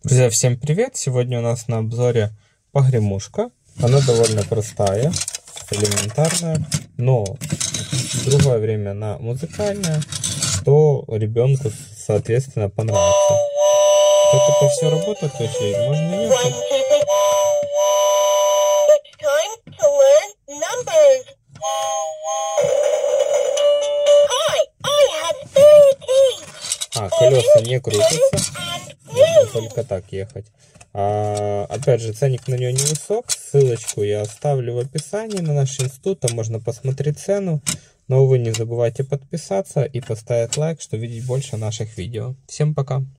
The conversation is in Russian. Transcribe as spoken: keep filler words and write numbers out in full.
Друзья, всем привет! Сегодня у нас на обзоре погремушка. Она довольно простая, элементарная, но в другое время она музыкальная, что ребенку, соответственно, понравится. Как это все работает вообще? Можно ехать. А, колеса не крутятся. Можно только так ехать. А, опять же, ценник на нее невысок. Ссылочку я оставлю в описании на наш институт. Там можно посмотреть цену. Но вы не забывайте подписаться и поставить лайк, чтобы видеть больше наших видео. Всем пока!